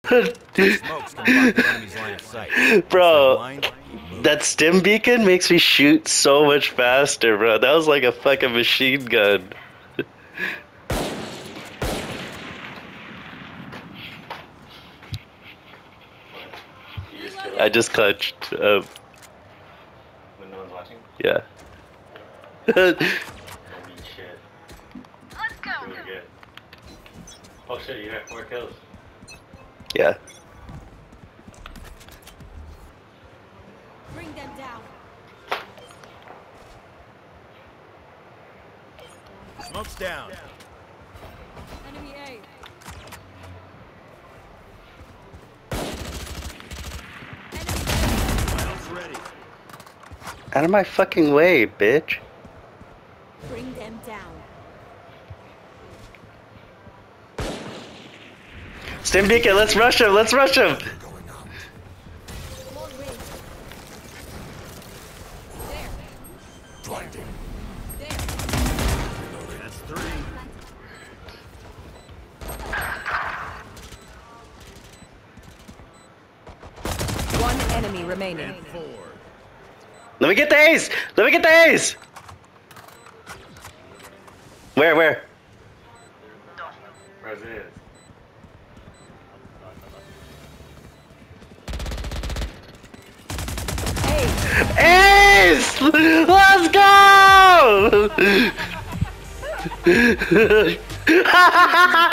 Smokes can block the enemy's line of sight. Bro, that stim beacon makes me shoot so much faster, bro. That was like a fucking machine gun. I just clutched. When no one's watching? Yeah. Holy shit. Let's go. Really good. Oh shit, you have 4 kills. Yeah. Bring them down. Smoke's down. Enemy A. Miles ready. Out of my fucking way, bitch. Bring them down. Stim beacon, let's rush him, let's rush him! Long range. There. Blinding. There. That's 3. One enemy remaining. And 4. Let me get the ace! Let me get the ace! Where? Where's it? Ace! Let's go!